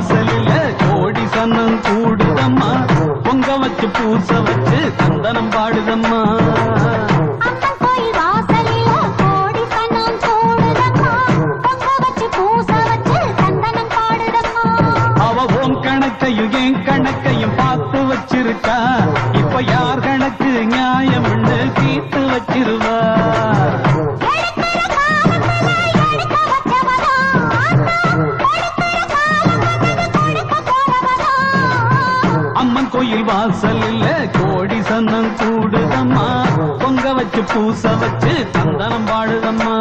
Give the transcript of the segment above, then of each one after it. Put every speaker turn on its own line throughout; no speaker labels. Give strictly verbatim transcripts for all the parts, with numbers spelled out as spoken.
வாசலில கோடி சன்னம் கூடுதம்மா பொங்க வச்சு பூச வச்சு சந்தனம் பாடுதம்மா
அம்மன் கோயில் வாசலில கோடி சன்னம் கூடுதம்மா பொங்க வச்சு பூச வச்சு சந்தனம் பாடுதம்மா
அவ உன் கணக்கையும் என் கணக்கையும் பார்த்து வச்சிருக்கா இப்ப யார் கணக்கு நியாயம்னு தீர்த்து வச்சிருவா அம்மன் கோயில் வாசலில் கோடி சன்னம் கூடுதம்மா பொங்க வச்சு பூச வச்சு சந்தனம் பாடுதம்மா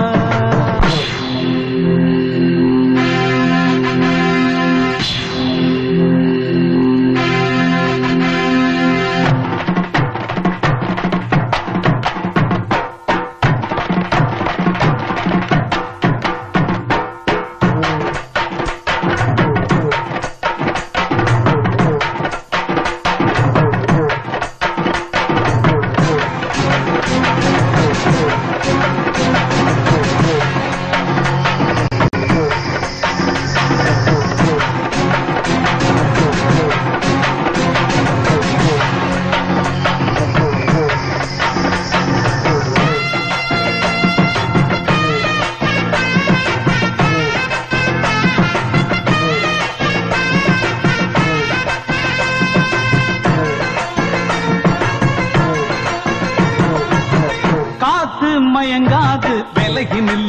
மயங்காது விலகி